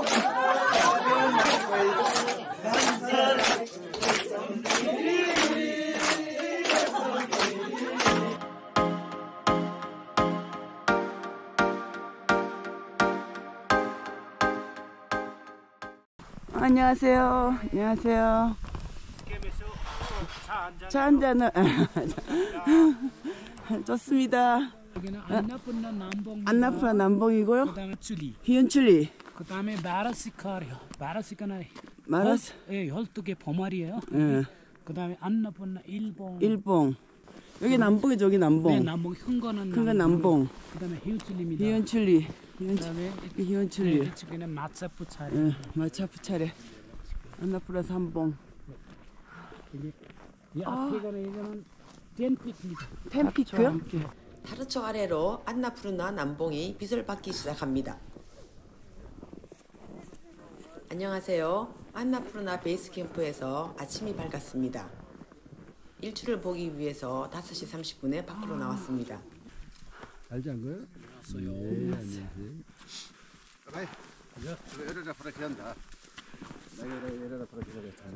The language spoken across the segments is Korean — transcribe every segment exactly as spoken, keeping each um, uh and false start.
안녕하세요. 안녕하세요. 차 한잔을 좋습니다. 여기는 안나푸르나 남봉. 안나푸르나 남봉이고요. 그다음에 츄리. 히은출리. 그다음에 마라시카요. 마라시카는 마라시. 예, 열두 개 봉알이에요. 예. 그다음에 안나푸르나 일봉. 일봉. 여기 남봉이죠. 여기 남봉. 네, 남봉 큰 거는 큰 건 남봉. 그다음에 히은출리입니다. 히은출리. 그다음에 히은출리. 네, 이쪽에는 마차푸 차례. 예, 마차푸 차례. 안나푸르나 삼봉. 이게 이 앞에 가는 이거는 템피크입니다. 템피크요? 타르초 아래로 안나푸르나 남봉이 빛을 받기 시작합니다. 안녕하세요. 안나푸르나 베이스 캠프에서 아침이 밝았습니다. 일출을 보기 위해서 다섯 시 삼십 분에 밖으로 나왔습니다. 알지 안 거요? 안녕하세요. 네, 안녕하세요. 그래, 이러자 그렇게 한다. 내가 이러자 그렇게 하겠잖아.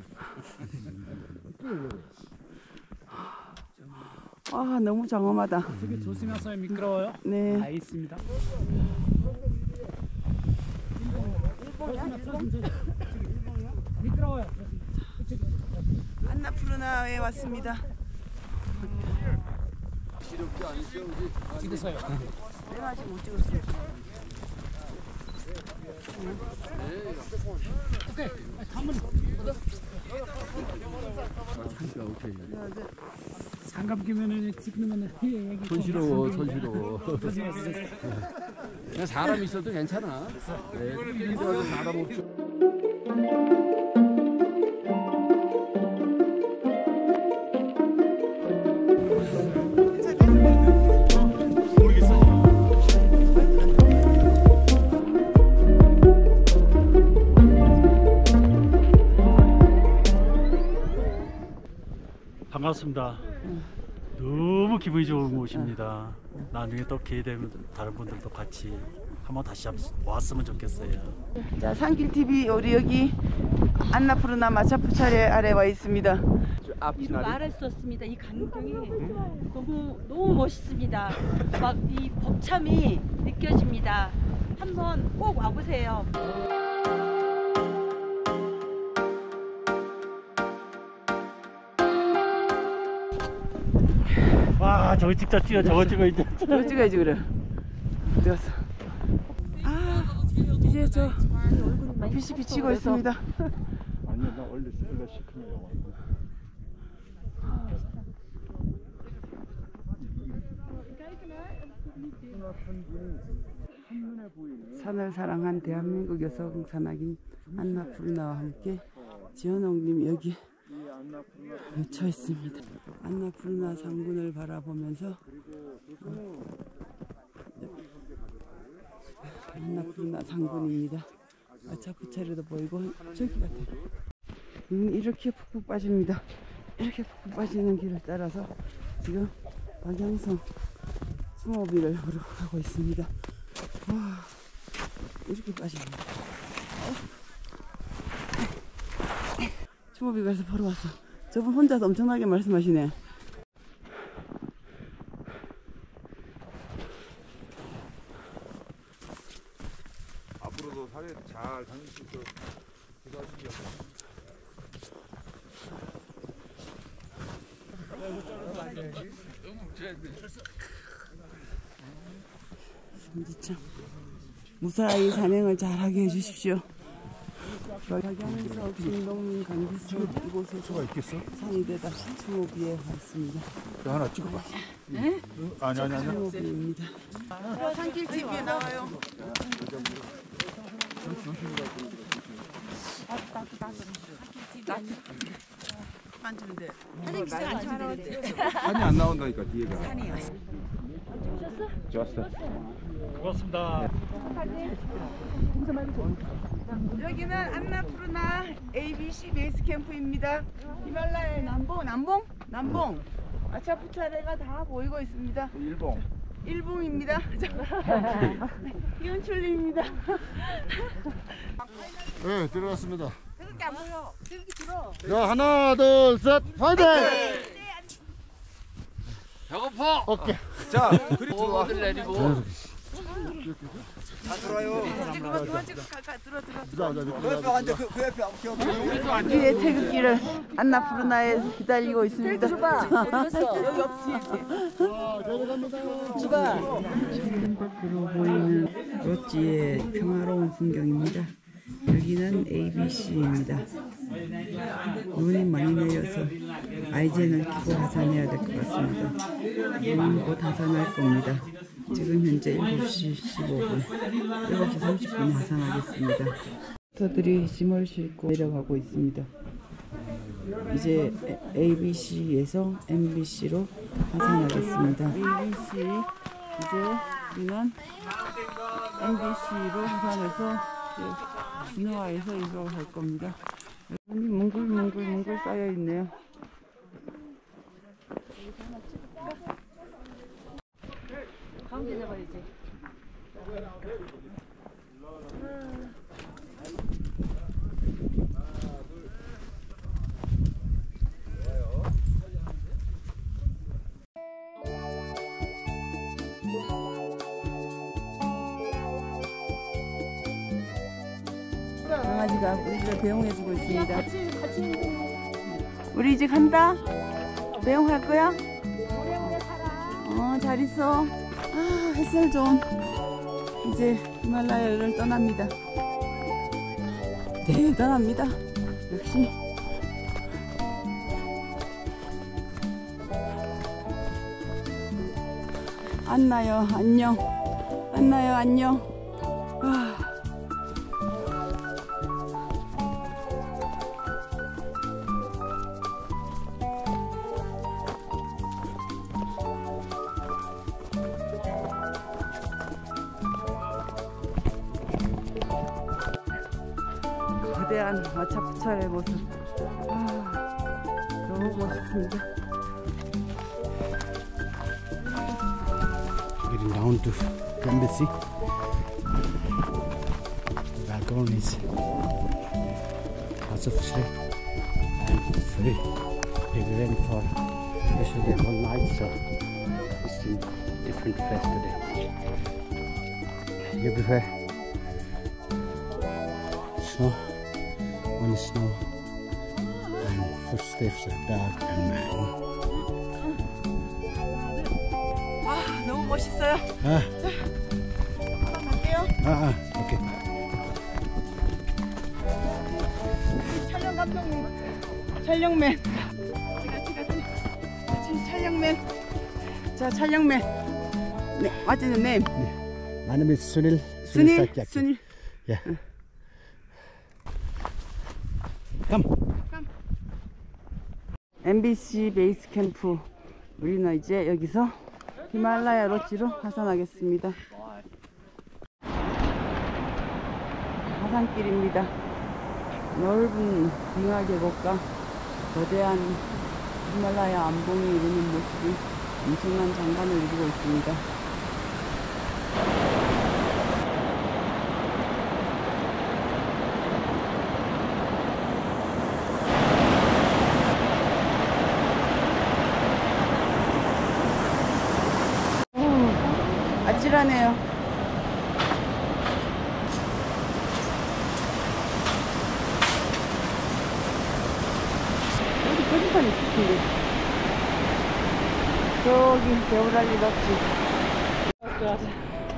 아, 너무 장엄하다. 되게 조심하세요. 미끄러워요. 네. 다 있습니다. 미끄러워요. 안나푸르나에 왔습니다. 찍으세요. 내가 아직 못 찍었어요. 오케이. 한번 장갑 끼면은 찍으면은 얘기. 손시러워, 손시러워. 그냥 사람 있어도 괜찮아. 네, 이리도 사람 없죠. 반갑습니다. 너무 기분이 좋은 곳입니다. 나중에 또 기회 되면 다른 분들도 같이 한번 다시 왔으면 좋겠어요. 자, 산길티비 우리 여기 안나푸르나 마차푸 차례 아래 와 있습니다. 이루 말할 수 없습니다. 이 광경이 너무 너무 멋있습니다. 막 이 벅참이 느껴집니다. 한번 꼭 와보세요. 와, 저거 찍자 찍어, 저거 찍어 이제. 저거 찍어야지 그래. 어디 갔어? 아, 이제 저 빛이 비치고 있습니다. 아니요, 나 원래 원래 시큼해요. 산을 사랑한 대한민국 여성 산악인 안나푸르나와 함께 지현옥님 여기 묻혀 있습니다. 안나푸르나 상군을 바라보면서 어, 안나푸르나 상군입니다. 마차푸 차례도 보이고 저기 같아요. 음, 이렇게 푹푹 빠집니다. 이렇게 푹푹 빠지는 길을 따라서 지금 박양성 스모빌을 보러 가고 있습니다. 와, 이렇게 빠집니다. 스모빌 가서 보러 왔어. 저분 혼자서 엄청나게 말씀하시네. 앞으로도 사회 잘 다닐 수 있도록 기도하시죠. 엄지참 무사히 산행을 잘하게 해주십시오. 박양석 신동민 강기수 이곳에 수가 있겠어? 산이 되다 스모비에 왔습니다. 하나 찍어봐. 네? 아니 아니 아니. 스모비입니다. 산길 티비에 나와요. 만지는데 산이 안 나온다니까 뒤에가. 산이요. 좋았어. 고맙습니다. 여기는 안나푸르나 에이비씨 베이스 캠프입니다. 히말라야 남봉, 남봉, 남봉. 마차푸 차례가 다 보이고 있습니다. 일봉. 일봉입니다. 이은출리입니다. 네, 들어갔습니다. 자, 하나, 둘, 셋, 파이팅! 배고파. 오케이. 자, 그리고 아들 내리고. 자, 자, 자, 우리의 태극기를 안나푸르나에 기다리고 있습니다. 밖으로 보이는 롯지의 평화로운 풍경입니다. 여기는 에이비씨입니다. 눈이 많이 내려서 아이젠을 끼고 하산해야 될 것 같습니다. 눈은 곧 하산할 겁니다. 지금 현재 일곱 시 십오 분, 일곱 시 삼십 분에 하산하겠습니다. 터들이 짐을 싣고 내려가고 있습니다. 이제 에이비씨에서 엠비씨로 하산하겠습니다. 에이비씨 이제 우리는 엠비씨로 하산해서 진화에서 이걸 할 겁니다. 눈이 뭉글뭉글뭉글 쌓여 있네요. 가운데 잡아야지. 강아지가 우리를 배웅해주고 있습니다. 우리 이제 간다? 배웅할 거야? 어, 잘 있어. 아, 햇살 좋은. 이제 히말라야를 떠납니다. 대단합니다. 역시. 안나요, 안녕. 안나요, 안녕. 아. 거대한 마차푸차의 모습. 아, 너무 멋있습니다. Getting down to the embassy. Balconies. Lots of sleep and free. Big rain for especially one night, so it's in different place today. Everywhere snow, only snow, and footsteps are dark and man. 아, 너무 멋있어요. 아, 갈게요. 아, 아, 오케이. 촬영 감독님, 촬영맨. 같이 같이 같이 촬영맨. 자, 촬영맨. 네, what's your name? My name is Sunil. 순일. Satyaki. 순일. Yeah. Come. 엠비씨 베이스 캠프. 우리는 이제 여기서 히말라야 롯지로 하산하겠습니다. 하산길입니다. 넓은 빙하 계곡과 거대한 히말라야 안봉이 이루는 모습이 엄청난 장관을 이루고 있습니다. 아찔하네요. 어디 표지판이 있을텐데. 저기 겨울알리 덕지.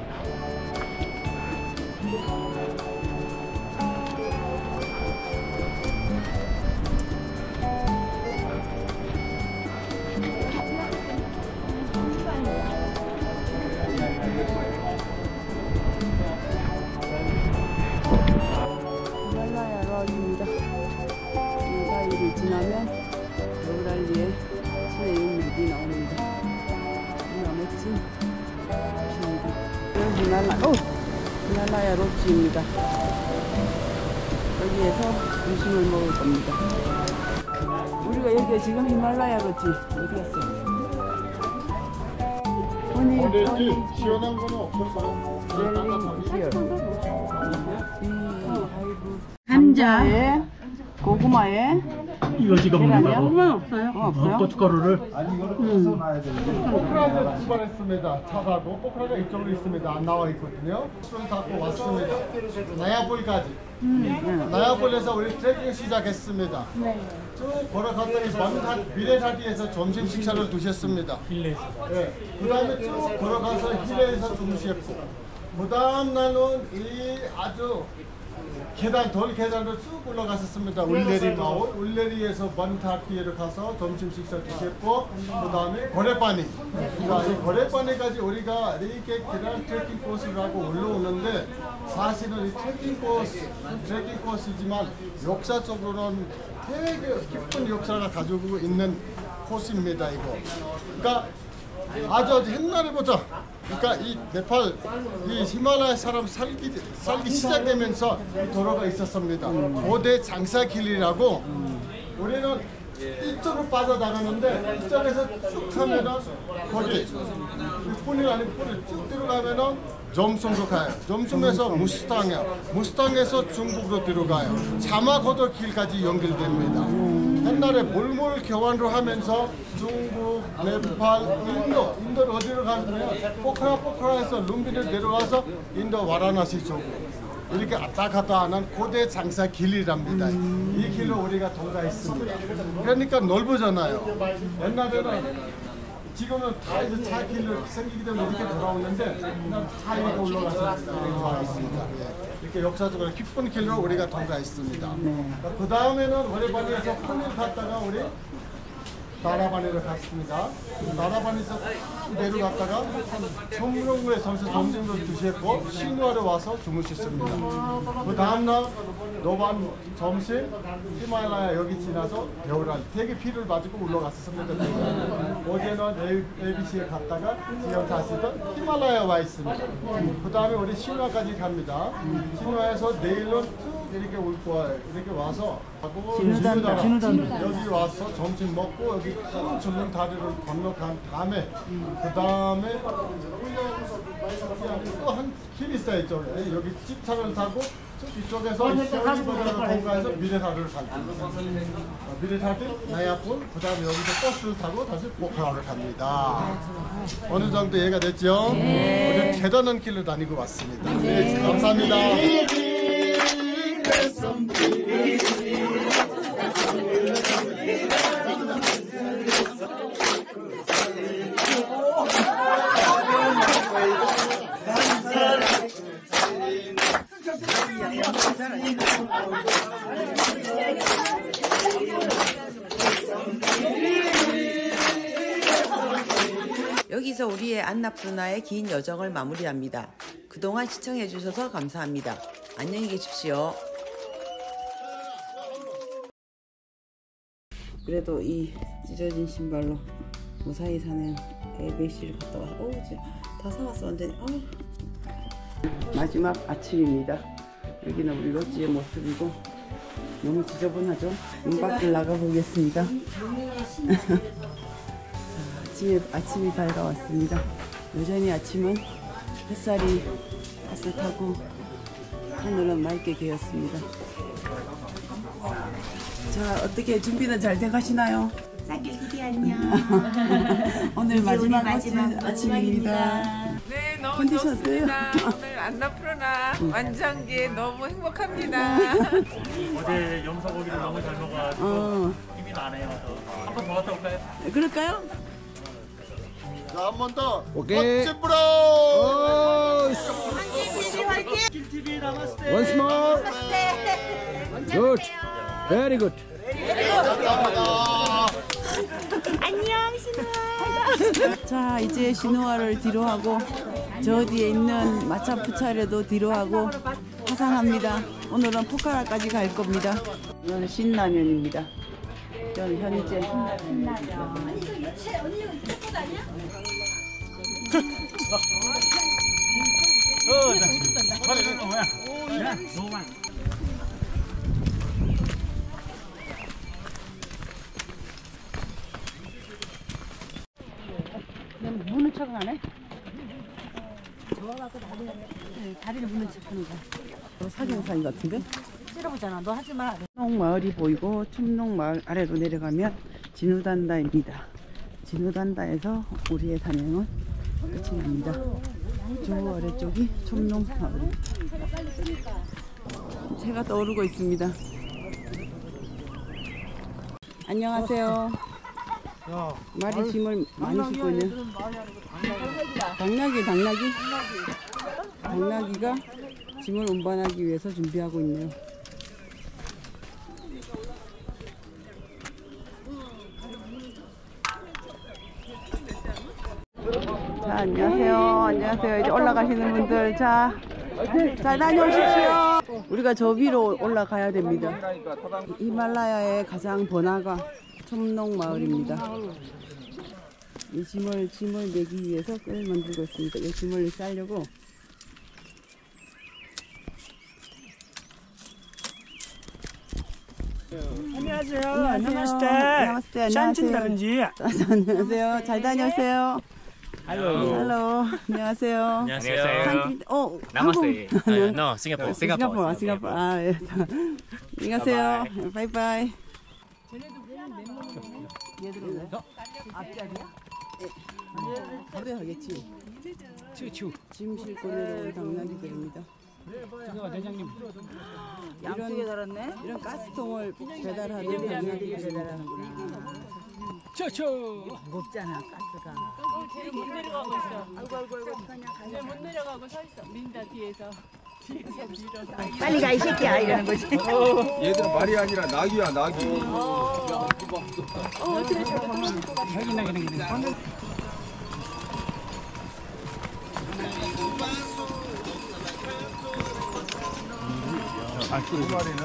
히말라야 럭입니다. 이 사이를 지나면 겨울알리에 신의 인물이 나옵니다. 정말 멋진 곳입니다. 여기 히말라, 오! 히말라야 롯지입니다. 여기에서 점심을 먹을 겁니다. 우리가 여기가 지금 히말라야 롯지 어디 갔어? 오니, 오니, 시원한 거는 없을까요? 젤리, 히어. 이, 아이고. 감자에 고구마에 이거 지금 먹는다고? 고구마는 없어요. 어, 없어요? 어, 고춧가루를? 아니 이거를 부숴 놔야 되는데 포크라를 출발했습니다. 차 타고 포크라가 이쪽으로 있습니다. 안 나와 있거든요. 술 타고 왔습니다. 나야볼까지. 음. 나야볼에서 우리 트레킹 시작했습니다. 네. 쭉 걸어갔더니 먼 미래사디에서 점심 식사를 드셨습니다. 힐레에서. 네. 그 다음에 쭉 걸어가서 힐레에서 주무셨고 그 다음 날은 이 아주 계단, 돌 계단으로 쭉 올라갔었습니다. 울레리 마을, 울레리에서 먼타키에로 가서 점심 식사 드셨고 그 다음에 고래바니. 이 고래바니까지 우리가 이렇게 계단 트레킹 코스를 하고 올라오는데 사실은 이 트레킹 코스, 트레킹 코스지만 역사적으로는 되게 깊은 역사가 가지고 있는 코스입니다. 이거. 그러니까 아주 아주 옛날에부터 그러니까 이 네팔, 이 히말라야 사람 살기, 살기 시작되면서 이 도로가 있었습니다. 고대 장사길이라고 우리는 이쪽으로 빠져나가는데 이쪽에서 쭉 가면은 거기 뿐이 아닌 뿐이 쭉 들어가면은 점숨으로 가요. 점숨에서 무스탕이야. 무스탕에서 중국으로 들어가요. 자마고도 길까지 연결됩니다. 옛날에 물물 교환을 하면서 중국, 네팔, 인도, 인도를 어디로 가면 포크라 포크라에서 룸비를 내려가서 인도 와라나시 쪽으로 이렇게 왔다 갔다 하는 고대 장사 길이랍니다. 이 길로 우리가 통과했습니다. 그러니까 넓어잖아요. 옛날에는 지금은 다 이제 차 길로 생기기 때문에 이렇게 돌아오는데 그냥 차 위로 올라가서 통과했습니다. 예. 이렇게 역사적으로 깊은 길로 우리가 통과했습니다. 그 다음에는 오레바니에서 큰일 갔다가 우리 나라바니로 갔습니다. 나라바니에서 내려갔다가 청룡구에 점수 점심을 드셨고 신화로 와서 주무셨습니다. 그 다음날 노반 점심 히말라야 여기 지나서 겨울한 되게 피를 맞고 올라갔었습니다. 어제는 에이비씨에 갔다가 지금 다시는 히말라야 와 있습니다. 그 다음에 우리 신화까지 갑니다. 신화에서 내일은 쭉 이렇게 올 거예요. 이렇게 와서 하고 진우단, 진우단 여기 와서 점심 먹고 여기 큰 줄눈 다리를 건너간 다음에 그 다음에 또 한 길 있어요. 이쪽에 여기 집차를 타고 이쪽에서 시어리버드를 통과해서 미래사를 갑니다. 미래사를 나야폴 그 다음에 여기서 버스를 타고 다시 포크라를 갑니다. 어느 정도 이해가 됐죠? 네. 우리 대단한 길을 다니고 왔습니다. 네. 감사합니다. 여기서 우리의 안나푸르나의 긴 여정을 마무리합니다. 그동안 시청해 주셔서 감사합니다. 안녕히 계십시오. 그래도 이 찢어진 신발로 무사히 사는 에이비씨를 갔다 와서 어우 다 사왔어 완전히. 어우. 마지막 아침입니다. 여기는 우리 롯지의 모습이고 너무 지저분하죠? 문 밖을 나가보겠습니다. 아침에, 아침이 밝아왔습니다. 여전히 아침은 햇살이 따뜻하고 하늘은 맑게 개었습니다. 자, 어떻게 준비는 잘 돼가시나요? 쌀길기디 안녕. 오늘 마지막, 마지막 아침입니다. 네, 너무 컨디션 좋습니다. 어때요? 오늘 안나푸르나 완전기 너무 행복합니다. 어제 염소고기를 너무 잘 먹어가지고 어. 힘이 나네요. 한 번 더 갔다 올까요? 그럴까요? 자, 한 번 더. 오케이. 멋진 브로. 킬티비 나마스테. Once more. Good. Very good. 안녕 신우아. 자, 이제 시누아를 뒤로 하고 저 뒤에 있는 마차푸차레도 뒤로 하고 하산합니다. 오늘은 포카라까지 갈 겁니다. 이건 신라면입니다. 저는 현재 신라면. 무는 척은 안 해? 네, 다리를 무는 척 하는 거야. 사진사인 같은데? 찌르보잖아. 너 하지 마. 촌농마을이 보이고 촌농마을 아래로 내려가면 진우단다입니다. 진우단다에서 우리의 산행은 끝이 납니다. 저 아래쪽이 촌농마을입니다. 새가 떠오르고 있습니다. 안녕하세요. 말이 짐을 많이 싣고 있네요. 당나귀, 당나귀. 당나귀가 짐을 운반하기 위해서 준비하고 있네요. 자, 안녕하세요. 안녕하세요. 이제 올라가시는 분들, 자, 잘 다녀오십시오. 우리가 저 위로 올라가야 됩니다. 히말라야의 가장 번화가 촌농마을입니다. 이 짐을 짐을 매기 위해서 끈을 만들고 있습니다. 이 짐을 싸려고. 안녕하세요. 안녕하세요. 나마스테. 나마스테. 샨친다른지. 안녕하세요. 잘 다녀오세요. Hello. Hello. 안녕하세요. 안녕하세요. 상기, 어, Namaste. 한국. Uh, no, Singapore. 싱가포르, 싱가포르. 아, 예. 안녕하세요. 바이바이. 얘들은 앞자리야? 예. 하겠지. 추추. 짐 싣고 내려온 당나귀들입니다. 대장님. 양쪽에 달았네. 이런 가스통을 배달하는 당나귀들입니다. 추추. 무겁잖아 가스가. 어, 쟤 못 내려가고 있어. 아이고 아이고 아이고. 쟤 못 내려가고 서 있어. 민다 뒤에서. 뒤에서 밀어. 빨리 가 이 새끼야 이러는 거지. 얘들은 말이 아니라 낙이야 낙이. 어, 어떻게 저거 두 마리는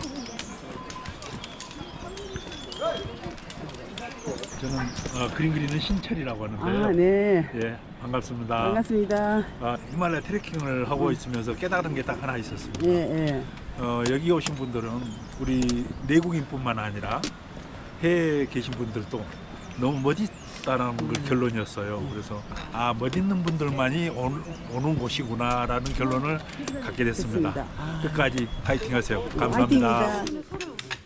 저는 어, 그림 그리는 신철이라고 하는데요. 아, 네. 예, 반갑습니다. 반갑습니다. 아, 히말라야 트레킹을 하고 있으면서 깨달은 게 딱 하나 있었습니다. 예, 예. 어, 여기 오신 분들은 우리 내국인뿐만 아니라 해외에 계신 분들도 너무 멋있다는 걸 결론이었어요. 그래서 아, 멋있는 분들만이 오, 오는 곳이구나라는 결론을 갖게 됐습니다. 됐습니다. 아. 끝까지 파이팅하세요. 감사합니다. 파이팅입니다.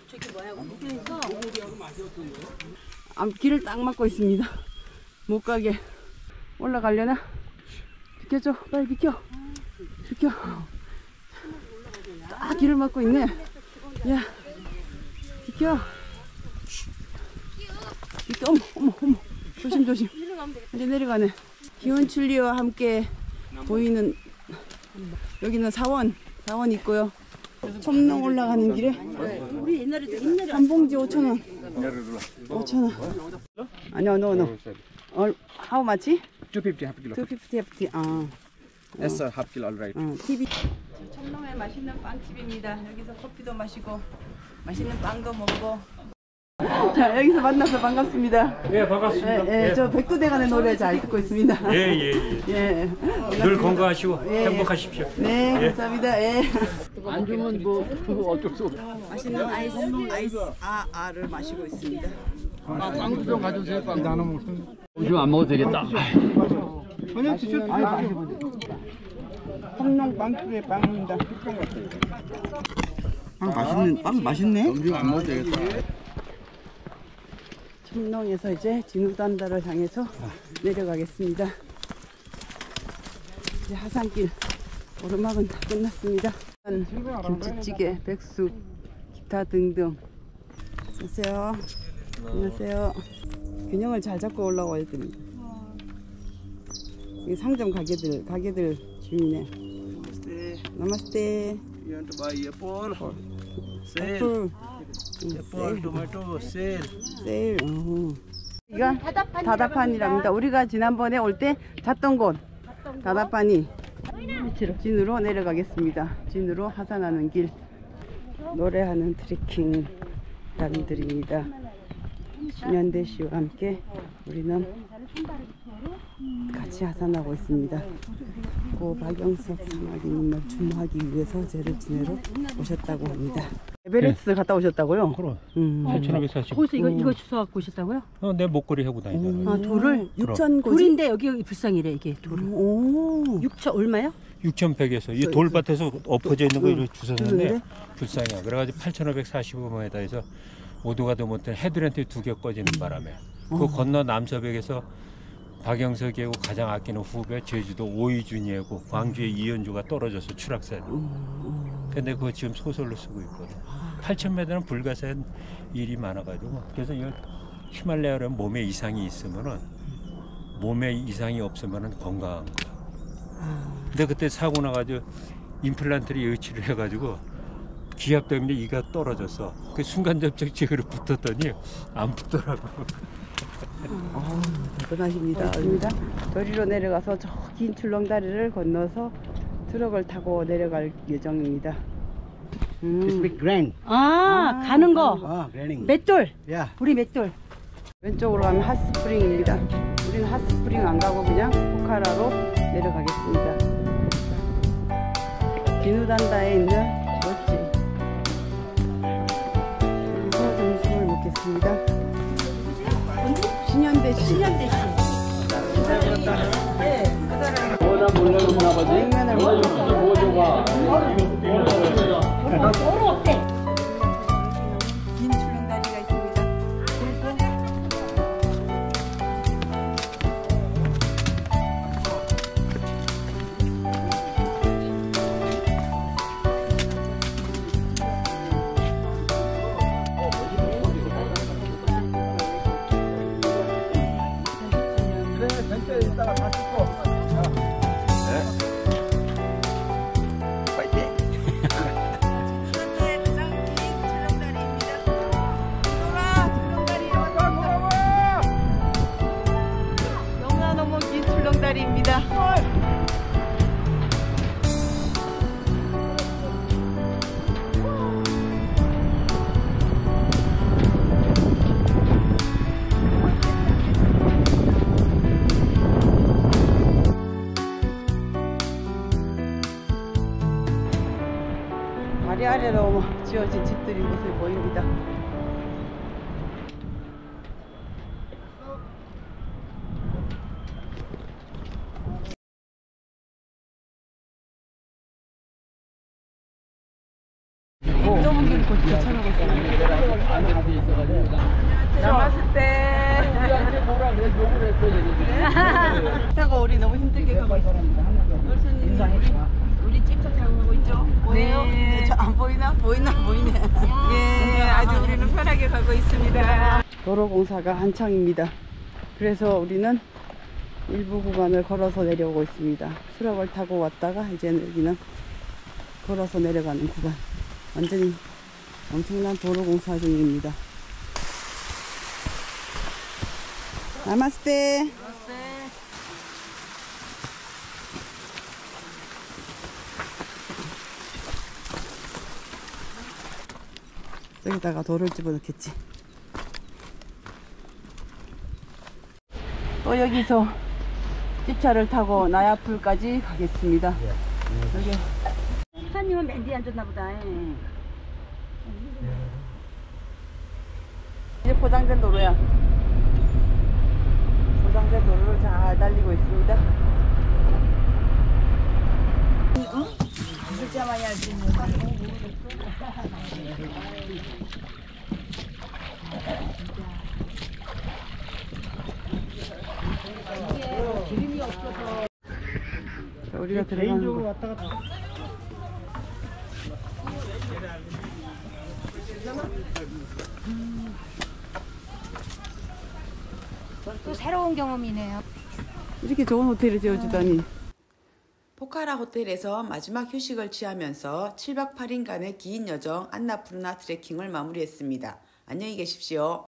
아, 길을 딱 막고 있습니다. 못 가게. 올라가려나? 비켜줘. 빨리 비켜. 비켜. 딱 길을 막고 있네. 야, 비켜. 비켜. 어머, 어머, 어머. 조심, 조심. 이제 내려가네. 기온출리와 함께 보이는 여기는 사원, 사원 있고요. 촌농 올라가는 길에 우리 옛날에도 옛날에 한 봉지 오천 원. 오천 원. 아니요, no, no. 어, how much? two fifty half kilo. two fifty, fifty. 아. Yes sir, half kilo all right. 어, 티비. 촌농의 맛있는 빵집입니다. 여기서 커피도 마시고 맛있는 빵도 먹고. 자, 여기서 만나서 반갑습니다. 네, 반갑습니다. 예, 예, 저 백두대간의 노래 잘 듣고 있습니다. 예, 예, 예. 예. 늘 건강하시고 예, 행복하십시오. 네, 예. 감사합니다. 예. 안 주면 뭐 그거 어쩔 수 없어. 맛있는 아이스, 아이스 아, 아를 마시고 있습니다. 아, 빵 좀 가져주세요. 빵 나눠 먹습니다. 요즘 안 먹어도 되겠다. 아니 티셔츠 촌농 빵집의 빵입니다. 빵 맛있는, 빵 맛있네? 음식 안 먹어도 되겠다. 촌농에서 이제 진우단다를 향해서 내려가겠습니다. 이제 하산길 오르막은 다 끝났습니다. 김치찌개, 백숙, 기타 등등. 안녕하세요. 안녕하세요. 균형을 잘 잡고 올라와야 됩니다. 이 상점 가게들, 가게들 주인네. 나마스테. You want to buy apple? Sale. 애플. Apple, tomato, sale. 세일. 어. 여기가 다다판이랍니다. 우리가 지난번에 올 때 잤던 곳 다다판이 진으로 내려가겠습니다. 진으로 하산하는 길 노래하는 트레킹 단들입니다. 신현대 씨와 함께 우리는 같이 하산하고 있습니다. 고 박영석 사마리님을 추모하기 위해서 제를 지내러 오셨다고 합니다. 에베레스트 갔다 오셨다고요? 그럼 음. 팔천오백사십. 거기서 이거 이거 주워 갖고 오셨다고요? 어, 내 목걸이 하고 다니잖아. 아 돌을 육천 고지? 돌인데 여기 여기 불상이래 이게 돌. 오. 육천 얼마요? 육천백에서 이 돌밭에서 엎어져 있는 거 이렇게 주웠는데 불쌍해요. 그래가지고 팔천오백사십오 미터에서 오도가 더 못한 헤드랜트 두 개 꺼지는 바람에 그 건너 남서백에서 박영석이하고 가장 아끼는 후배 제주도 오이준이하고 광주의 이현주가 떨어져서 추락사를. 근데 그거 지금 소설로 쓰고 있거든. 팔천 미터는 불가사한 일이 많아가지고 그래서 이 히말라야는 몸에 이상이 있으면은 몸에 이상이 없으면은 건강한 거야. 근데 그때 사고 나가지고 임플란트를 여치를 해가지고 기압 때문에 이가 떨어졌어. 그 순간 접촉직으로 붙었더니 안 붙더라고. 어, 대단하십니다. 저리로 내려가서 저 긴 출렁다리를 건너서 트럭을 타고 내려갈 예정입니다. 음. grand. 아, 아, 가는 거. Ah, grinding. 맷돌. Yeah. 우리 맷돌. 왼쪽으로 가면 핫스프링입니다. 우리는 핫스프링 안 가고 그냥 포카라로 내려가겠습니다. 비누단다에 있는 멋지. 여기서 점심을 먹겠습니다. 신현대 씨. 신현대 씨. 네. 냉면을 먹고. 긴 출렁다리가 있습니다. 이따가 다 찍고. 영화 너무 긴 출렁다리입니다. 다리 아래로 지어진 집들이 모습이 보입니다. 좁은 길 곧 괜찮아고 있어요. 남았을 때 타고 우리 너무 힘들게 가고 있습니다. 열선님 우리 우리 찍차 타고 가고 있죠? 보여요? 네, 저 안 보이나? 보이나? 보이네. 예, 아주 우리는 편하게 가고 있습니다. 도로공사가 한창입니다. 그래서 우리는 일부 구간을 걸어서 내려오고 있습니다. 트럭을 타고 왔다가 이제 여기는 걸어서 내려가는 구간. 완전히 엄청난 도로공사 중입니다. 나마스테. 여기다가 돌을 집어넣겠지. 또 여기서 집차를 타고 나야풀까지 가겠습니다. 여기 사장님은 맨 뒤에 앉았나 보다. 응. 이제 포장된 도로야. 포장된 도로를 잘 달리고 있습니다. 응? 진짜 많이 할 수 있는 기름이 없어서 우리가 들어가는 거. 왔다 갔다. 또 새로운 경험이네요. 이렇게 좋은 호텔을 지어주다니. 포카라 호텔에서 마지막 휴식을 취하면서 칠 박 팔 일간의 긴 여정 안나푸르나 트레킹을 마무리했습니다. 안녕히 계십시오.